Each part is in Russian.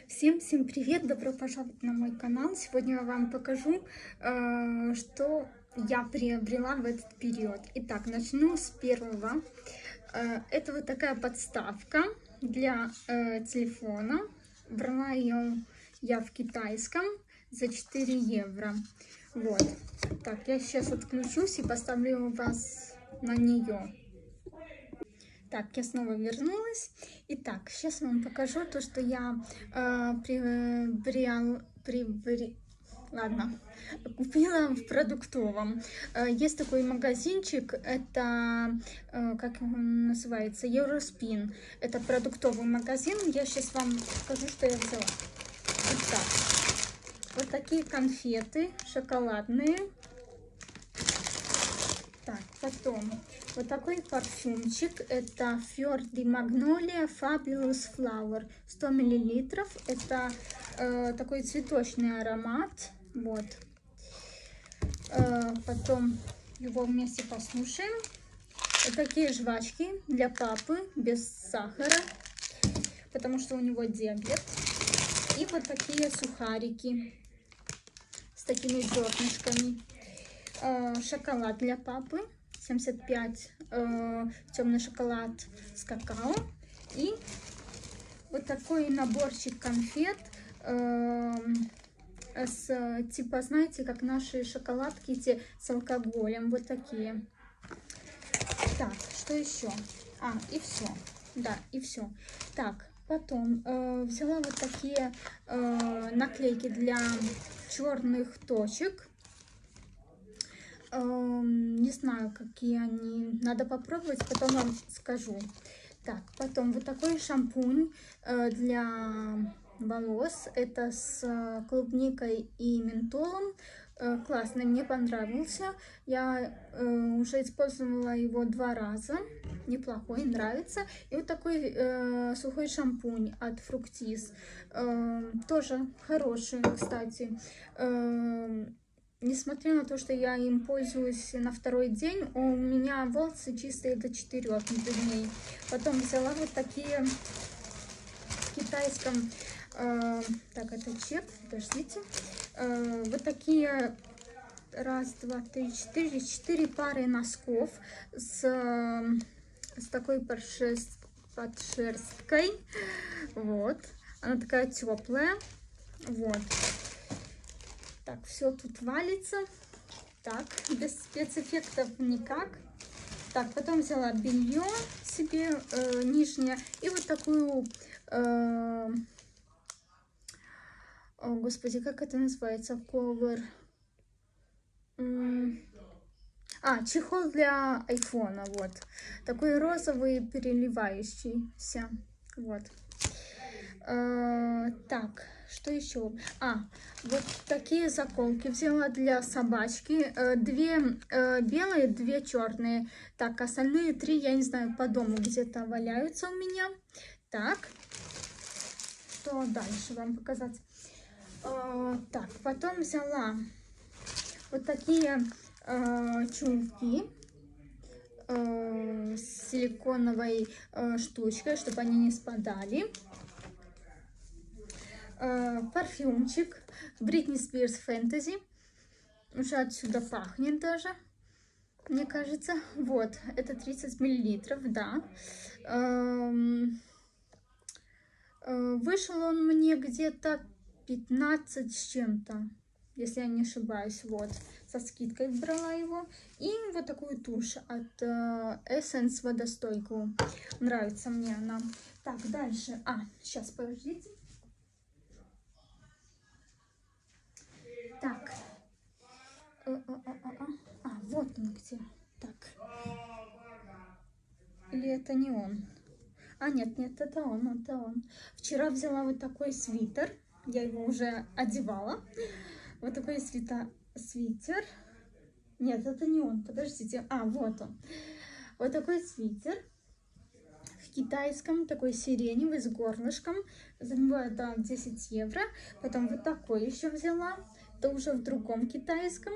Всем привет! Добро пожаловать на мой канал. Сегодня я вам покажу, что я приобрела в этот период. Итак, начну с первого. Это вот такая подставка для телефона. Брала ее я в китайском за 4 евро. Вот. Так, я сейчас отключусь и поставлю вас на нее. Так, я снова вернулась. Итак, сейчас вам покажу то, что я купила в продуктовом. Есть такой магазинчик, это, как он называется, Eurospin. Это продуктовый магазин. Я сейчас вам покажу, что я взяла. Итак, вот такие конфеты шоколадные. Так, потом вот такой парфюмчик, это Fior di Magnolia Fabulous Flower, 100 мл, это такой цветочный аромат, вот. Потом его вместе послушаем. Вот такие жвачки для папы, без сахара, потому что у него диабет. И вот такие сухарики с такими зернышками. Шоколад для папы 75, темный шоколад с какао. И вот такой наборчик конфет типа, знаете, как наши шоколадки эти с алкоголем, вот такие. Так, что еще? И все. Да, и все. Так, потом взяла вот такие наклейки для черных точек. Не знаю, какие они. Надо попробовать, потом вам скажу. Так, потом вот такой шампунь для волос. Это с клубникой и ментолом. Классный, мне понравился. Я уже использовала его 2 раза. Неплохой, нравится. И вот такой сухой шампунь от Fructis. Тоже хороший, кстати. Несмотря на то, что я им пользуюсь на 2-й день, у меня волосы чистые до 4 дней. Потом взяла вот такие в китайском, так, это чек, подождите, вот такие, 1, 2, 3, 4 пары носков с такой подшерсткой, вот, она такая теплая, вот. Так, все тут валится. Так, без спецэффектов никак. Так, потом взяла белье себе нижнее. И вот такую... О, господи, как это называется? Ковер. Чехол для айфона, вот. Такой розовый, переливающийся. Вот. Так, что еще? Вот такие заколки взяла для собачки. 2 белые, 2 черные. Так, остальные 3, я не знаю, по дому где-то валяются у меня. Так, что дальше вам показать? Так, потом взяла вот такие чулки с силиконовой штучкой, чтобы они не спадали. Парфюмчик Britney Spears Fantasy. Уже отсюда пахнет даже, мне кажется. Вот, это 30 миллилитров, да. Вышел он мне где-то 15 с чем-то, если я не ошибаюсь. Вот, со скидкой брала его. И вот такую тушь от Essence водостойкую. Нравится мне она. Так, дальше. Сейчас, подождите. Так, вот он где. Так, или это не он? Нет, это он. Вчера взяла вот такой свитер, я его уже одевала. Вот такой свитер. Нет, это не он, подождите. Вот он. Вот такой свитер в китайском, такой сиреневый с горлышком. За него это 10 евро. Потом вот такой еще взяла. Это уже в другом китайском.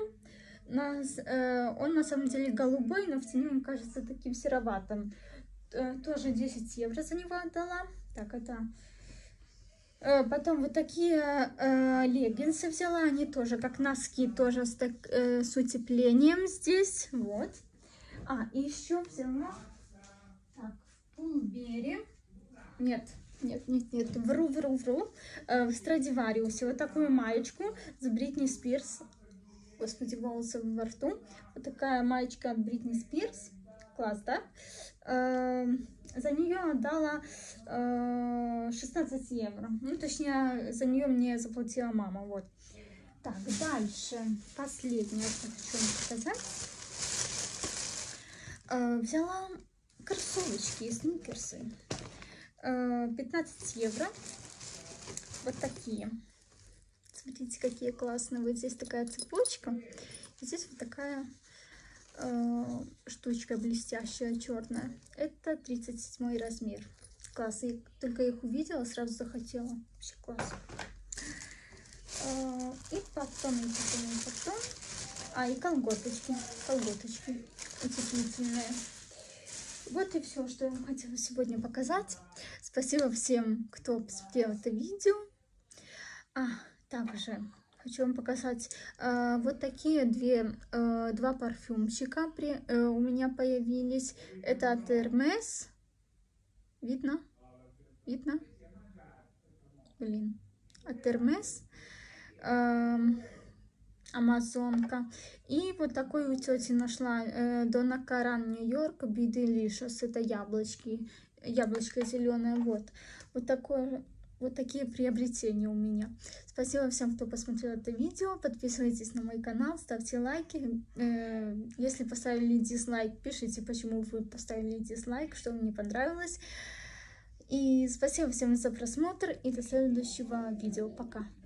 Он на самом деле голубой, но в тени он кажется таким сероватым. Тоже 10 евро за него отдала. Так, это Потом вот такие леггинсы взяла, они тоже как носки, тоже с утеплением здесь, вот. И еще взяла, так, в Пулбере, нет, вру, в Страдивариусе вот такую маечку с Бритни Спирс, господи, волосы во рту, вот такая маечка от Бритни Спирс, класс, да? За нее отдала 16 евро. Ну, точнее, за нее мне заплатила мама. Вот. Так, дальше. Последнее, что хочу вам показать. Взяла кроссовочки и сникерсы. 15 евро. Вот такие. Смотрите, какие классные. Вот здесь такая цепочка. И здесь вот такая штучка блестящая, черная. Это 37 размер. Класс. Я только их увидела, сразу захотела. Вообще класс. И потом. И колготочки. Колготочки утеплительные. Вот и все, что я вам хотела сегодня показать. Спасибо всем, кто посмотрел это видео. Также хочу вам показать вот такие два парфюмчика у меня появились. Это от Hermes. Видно? Видно? Блин. От Hermes. Амазонка. И вот такой у тети нашла Donna Karan Нью-Йорк Be Delicious. Это яблочки. Яблочко зеленое. Вот такое. Вот такие приобретения у меня. Спасибо всем, кто посмотрел это видео. Подписывайтесь на мой канал, ставьте лайки. Если поставили дизлайк, пишите, почему вы поставили дизлайк, что вам не понравилось. И спасибо всем за просмотр и до следующего видео. Пока!